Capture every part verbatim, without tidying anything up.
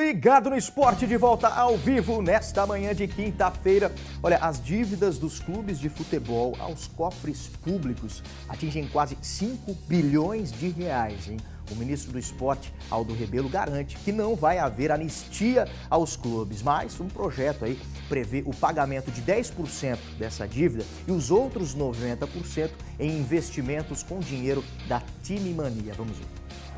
Ligado no Esporte, de volta ao vivo nesta manhã de quinta-feira. Olha, as dívidas dos clubes de futebol aos cofres públicos atingem quase cinco bilhões de reais, hein? O ministro do Esporte, Aldo Rebelo, garante que não vai haver anistia aos clubes, mas um projeto aí prevê o pagamento de dez por cento dessa dívida e os outros noventa por cento em investimentos com dinheiro da Time Mania. Vamos ver.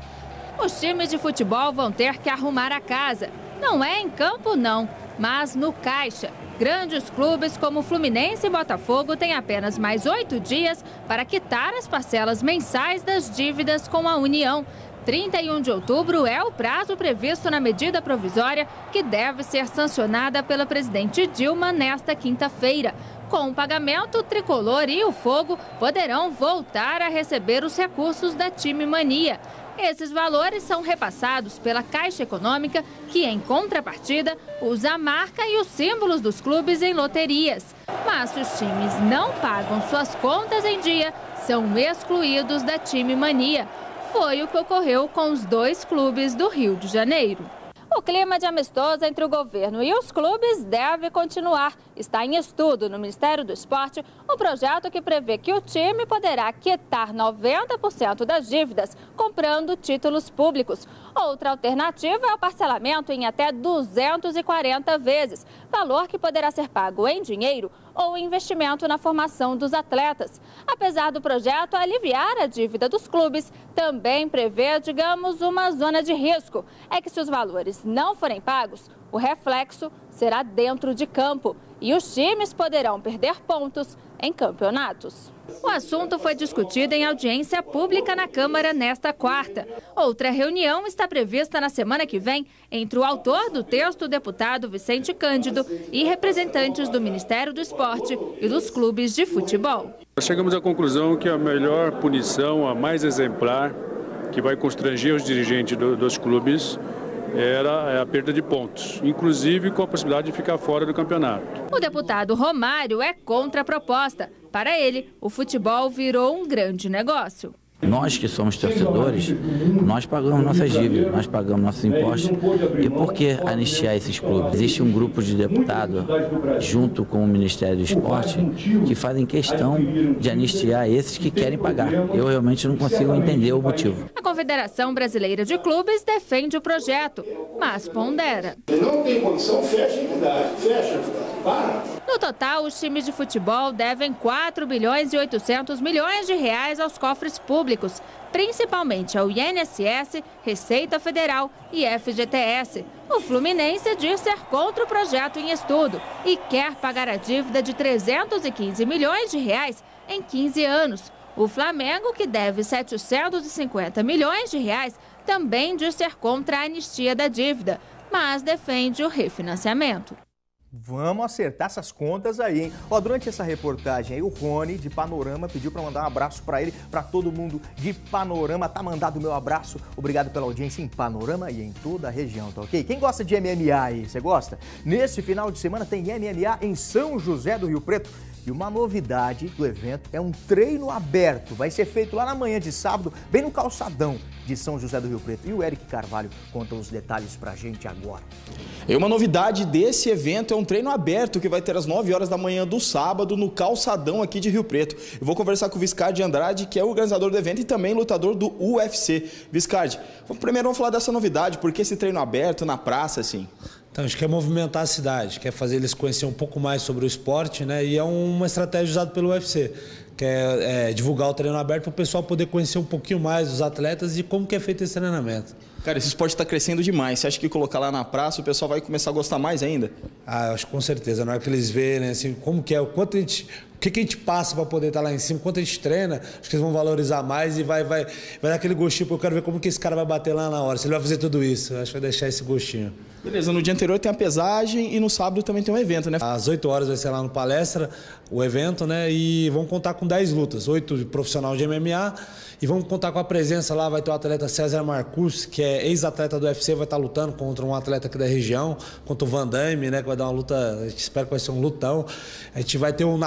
Os times de futebol vão ter que arrumar a casa. Não é em campo, não, mas no caixa. Grandes clubes como Fluminense e Botafogo têm apenas mais oito dias para quitar as parcelas mensais das dívidas com a União. trinta e um de outubro é o prazo previsto na medida provisória que deve ser sancionada pela presidente Dilma nesta quinta-feira. Com o pagamento, o Tricolor e o Fogo poderão voltar a receber os recursos da Time Mania. Esses valores são repassados pela Caixa Econômica, que, em contrapartida, usa a marca e os símbolos dos clubes em loterias. Mas se os times não pagam suas contas em dia, são excluídos da Time Mania. Foi o que ocorreu com os dois clubes do Rio de Janeiro. O clima de amistoso entre o governo e os clubes deve continuar. Está em estudo no Ministério do Esporte um projeto que prevê que o time poderá quitar noventa por cento das dívidas comprando títulos públicos. Outra alternativa é o parcelamento em até duzentas e quarenta vezes, valor que poderá ser pago em dinheiro ou investimento na formação dos atletas. Apesar do projeto aliviar a dívida dos clubes, também prevê, digamos, uma zona de risco. É que se os valores não forem pagos, o reflexo será dentro de campo e os times poderão perder pontos em campeonatos. O assunto foi discutido em audiência pública na Câmara nesta quarta. Outra reunião está prevista na semana que vem entre o autor do texto, o deputado Vicente Cândido, e representantes do Ministério do Esporte e dos clubes de futebol. Nós chegamos à conclusão que a melhor punição, a mais exemplar, que vai constranger os dirigentes do, dos clubes, era a perda de pontos, inclusive com a possibilidade de ficar fora do campeonato. O deputado Romário é contra a proposta. Para ele, o futebol virou um grande negócio. Nós que somos torcedores, nós pagamos nossas dívidas, nós pagamos nossos impostos. E por que anistiar esses clubes? Existe um grupo de deputados, junto com o Ministério do Esporte, que fazem questão de anistiar esses que querem pagar. Eu realmente não consigo entender o motivo. A Confederação Brasileira de Clubes defende o projeto, mas pondera. Não tem condição, fecha a entidade, fecha, para. No total, os times de futebol devem quatro bilhões e oitocentos milhões de reais aos cofres públicos, principalmente ao I N S S, Receita Federal e F G T S. O Fluminense diz ser contra o projeto em estudo e quer pagar a dívida de trezentos e quinze milhões de reais em quinze anos. O Flamengo, que deve setecentos e cinquenta milhões de reais, também diz ser contra a anistia da dívida, mas defende o refinanciamento. Vamos acertar essas contas aí, hein? Ó, durante essa reportagem aí, o Rony, de Panorama, pediu para mandar um abraço para ele, para todo mundo de Panorama. Tá mandado o meu abraço. Obrigado pela audiência em Panorama e em toda a região, tá ok? Quem gosta de M M A aí, você gosta? Nesse final de semana tem M M A em São José do Rio Preto. E uma novidade do evento é um treino aberto. Vai ser feito lá na manhã de sábado, bem no calçadão de São José do Rio Preto. E o Eric Carvalho conta os detalhes pra gente agora. E uma novidade desse evento é um treino aberto que vai ter às nove horas da manhã do sábado no calçadão aqui de Rio Preto. Eu vou conversar com o Viscardi Andrade, que é o organizador do evento e também lutador do U F C. Viscardi, primeiro vamos falar dessa novidade, por que esse treino aberto na praça assim? Então, a gente quer movimentar a cidade, quer fazer eles conhecerem um pouco mais sobre o esporte, né? E é uma estratégia usada pelo U F C, que é, é divulgar o treino aberto para o pessoal poder conhecer um pouquinho mais dos atletas e como que é feito esse treinamento. Cara, esse esporte está crescendo demais. Você acha que colocar lá na praça o pessoal vai começar a gostar mais ainda? Ah, eu acho que com certeza. Na hora que eles verem assim, como que é, o quanto a gente... O que, que a gente passa para poder estar lá em cima, quanto a gente treina, acho que eles vão valorizar mais e vai, vai, vai dar aquele gostinho, porque eu quero ver como que esse cara vai bater lá na hora, se ele vai fazer tudo isso, acho que vai deixar esse gostinho. Beleza, no dia anterior tem a pesagem e no sábado também tem um evento, né? Às oito horas vai ser lá no Palestra o evento, né? E vamos contar com dez lutas, oito de profissional de M M A e vamos contar com a presença lá, vai ter o atleta César Marcus, que é ex-atleta do U F C, vai estar lutando contra um atleta aqui da região, contra o Van Damme, né? Que vai dar uma luta, a gente espera que vai ser um lutão. A gente vai ter o Natan, que é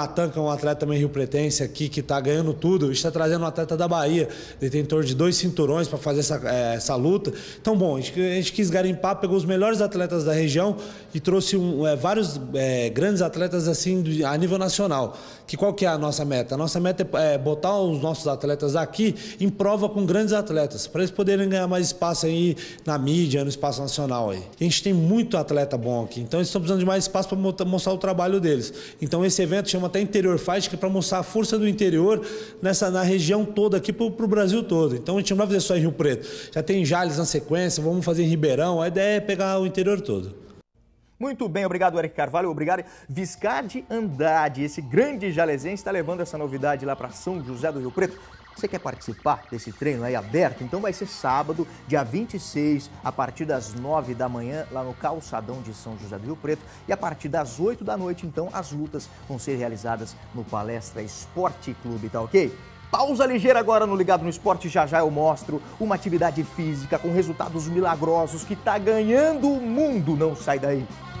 um atleta também rio-pretense aqui que está ganhando tudo, está trazendo um atleta da Bahia, detentor de dois cinturões para fazer essa, é, essa luta. Então, bom, a gente, a gente quis garimpar, pegou os melhores atletas da região e trouxe um, é, vários é, grandes atletas assim a nível nacional. Que qual que é a nossa meta? A nossa meta é botar os nossos atletas aqui em prova com grandes atletas, para eles poderem ganhar mais espaço aí na mídia, no espaço nacional aí. A gente tem muito atleta bom aqui, então eles estão precisando de mais espaço para mostrar o trabalho deles. Então esse evento chama até Interior Fight, que é para mostrar a força do interior nessa, na região toda, aqui para o Brasil todo. Então a gente não vai fazer só em Rio Preto, já tem Jales na sequência, vamos fazer em Ribeirão, a ideia é pegar o interior todo. Muito bem, obrigado Eric Carvalho, obrigado Viscardi Andrade, esse grande jalesense está levando essa novidade lá para São José do Rio Preto. Você quer participar desse treino aí aberto? Então vai ser sábado, dia vinte e seis, a partir das nove da manhã, lá no calçadão de São José do Rio Preto. E a partir das oito da noite, então, as lutas vão ser realizadas no Palestra Esporte Clube, tá ok? Pausa ligeira agora no Ligado no Esporte, já já eu mostro uma atividade física com resultados milagrosos que tá ganhando o mundo. Não sai daí.